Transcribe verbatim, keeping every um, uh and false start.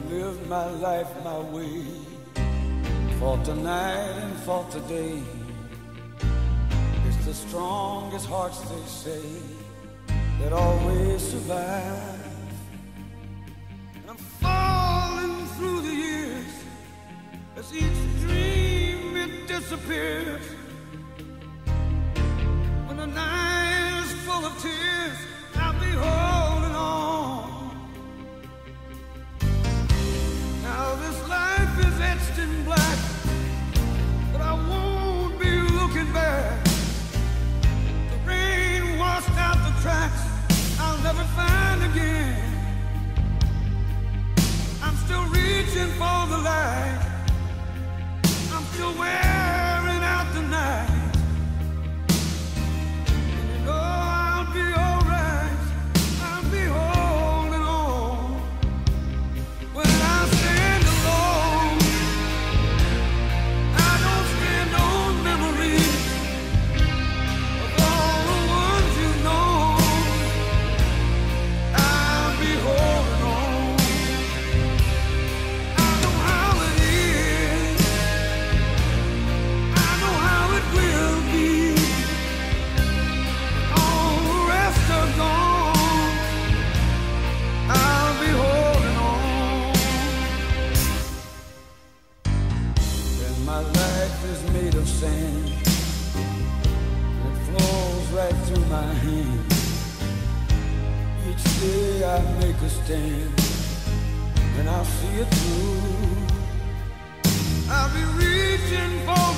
lived my life my way, fought the night and fought the day. It's the strongest hearts, they say, that always survive. And I'm falling through the years as each dream it disappears. When the night is full of tears, I'll be holding on. Now this life is etched in black, but I won't be looking back. The rain washed out the tracks I'll never find again. I'm still reaching for the light, I'm still wearing out the night. And you know I'll be alright, I'll be holding on. When I stand alone, I don't stand on memories of all the ones you know. I'll be holding on. I know how it is, I know how it will be. All the rest are gone, I'll be holding on. And my life is made of sand, it flows right through my hands. Each day I make a stand, and I'll see it through. I'll be reaching for